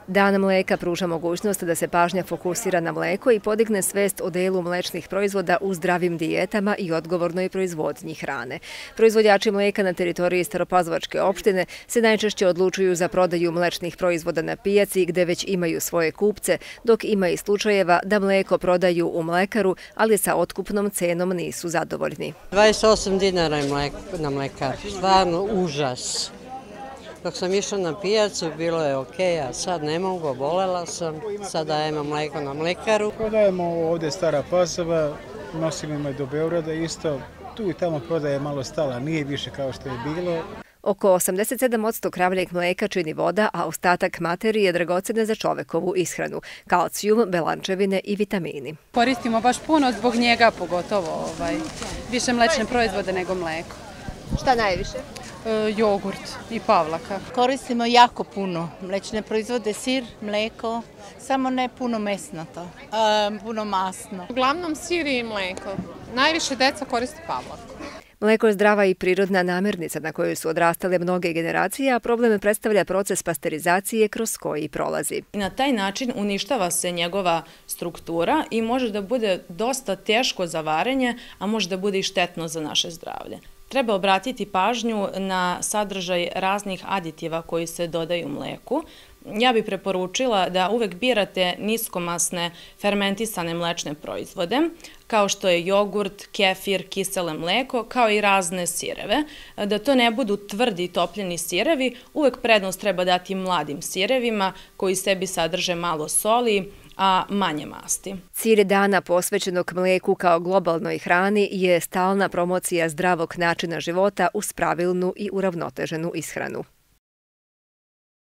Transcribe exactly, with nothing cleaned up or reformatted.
Dan mleka pruža mogućnost da se pažnja fokusira na mleko i podigne svest o delu mlečnih proizvoda u zdravim dijetama i odgovornoj proizvodnji hrane. Proizvođači mleka na teritoriji Staropazovačke opštine se najčešće odlučuju za prodaju mlečnih proizvoda na pijaci gde već imaju svoje kupce, dok ima i slučajeva da mleko prodaju u mlekaru, ali sa otkupnom cenom nisu zadovoljni. dvadeset osam dinara je na mlekaru, stvarno užas. Dok sam išla na pijacu, bilo je ok, a sad ne mogu, bolela sam, sad dajemo mleko na mlekaru. Prodajemo ovdje Stara Pazova, nosimo je do Beograda isto, tu i tamo prodaje malo stala, nije više kao što je bilo. Oko osamdeset sedam posto kravljeg mleka čini voda, a ostatak materije je dragocene za čovekovu ishranu, kalcijum, belančevine i vitamini. Koristimo baš puno zbog njega, pogotovo više mlečne proizvode nego mleko. Šta najviše? Jogurt i pavlaka. Koristimo jako puno mlečne proizvode, sir, mleko, samo ne puno mesnato, puno masno. Uglavnom sir i mleko. Najviše deca koriste pavlaku. Mleko je zdrava i prirodna namirnica na kojoj su odrastale mnoge generacije, a problem predstavlja proces pasterizacije kroz koji prolazi. Na taj način uništava se njegova struktura i može da bude dosta teško za varenje, a može da bude i štetno za naše zdravlje. Treba obratiti pažnju na sadržaj raznih aditiva koji se dodaju mleku. Ja bih preporučila da uvek birate niskomasne fermentisane mlečne proizvode, kao što je jogurt, kefir, kisele mleko, kao i razne sireve. Da to ne budu tvrdi i topljeni sirevi, uvek prednost treba dati mladim sirevima koji sebi sadrže malo soli, a manje masti. Cilj dana posvećenog mleku kao globalnoj hrani je stalna promocija zdravog načina života uz pravilnu i uravnoteženu ishranu.